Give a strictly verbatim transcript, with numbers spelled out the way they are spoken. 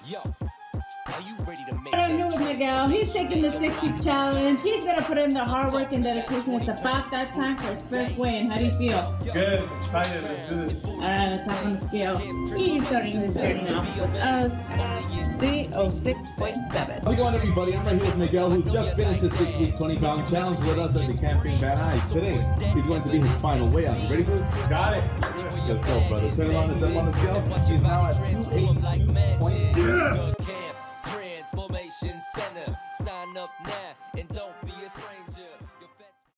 Yo, are you ready to make What I'm that doing with Miguel, he's taking the six-week challenge. He's gonna put in the hard work and dedication. It's about that time for his first weigh-in. How do you feel? Good, excited, let's do this. Alright, let's hop on the scale. He's starting his journey off with us at three oh six point seven. How's it going, everybody? I'm right here with Miguel, who just finished his six-week twenty-pound challenge with us at the Camping Van Nuys. Today, he's going to be his final weigh-out. You ready for this? Got it. Let's go, brother. Turn it on the step on the scale. He's now at two eighty-two point two. Transformation Center. Sign up now and don't be a stranger.